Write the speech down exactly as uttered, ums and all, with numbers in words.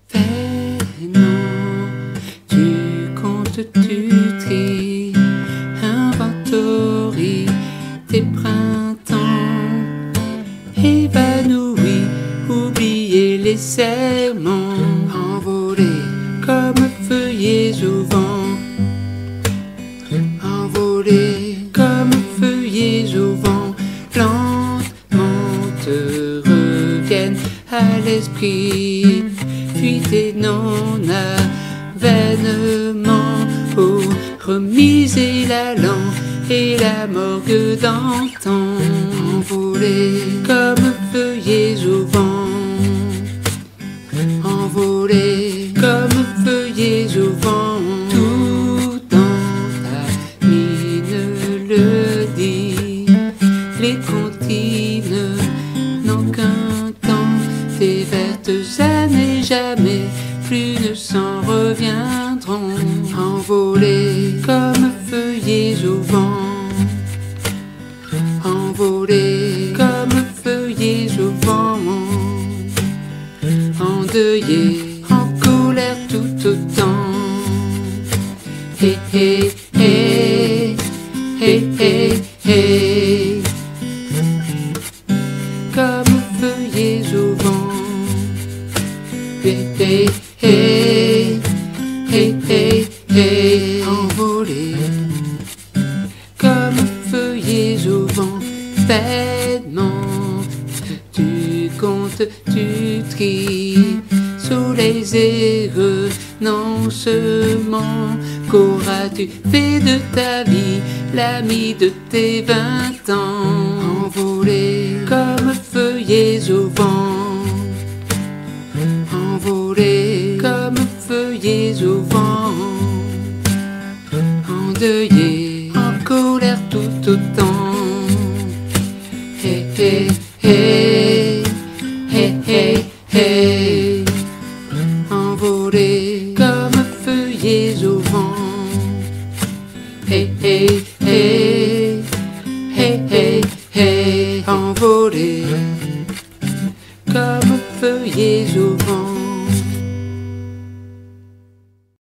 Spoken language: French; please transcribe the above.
Vainement, tu comptes, tu tries, inventories tes printemps, évanouis, oubliez les serments, envolés comme feuillets au vent, envolés comme feuillets au vent, lentement te reviennent à l'esprit, fuis tes non-avènements, oh, remiser la lampe et la morgue d'antan, envolés comme feuillets au vent, envolés comme feuillets au vent, tout dans ta mine le dit, les comptines n'ont qu'un temps, tes vertes années jamais plus ne s'en reviendront, envolés comme feuillets au vent, envolés comme feuillets au vent, endeuillés, en colère tout autant. Hé hé hé, hé hé hé, comme feuillets au vent. Hé hé hé, hé hé hé, envolés comme feuillets au vent. Vainement, tu comptes, tu tries, sous les heureux non-sements, qu'auras-tu fait de ta vie, l'ami de tes vingt ans, envolés comme feuillets au vent, envolés comme feuillets au vent, endeuillés, en colère tout autant. Hé hé hé, hé hé hé, envolés comme feuillets au vent. Hé hé hé, hé hé hé, envolés comme feuillets au vent.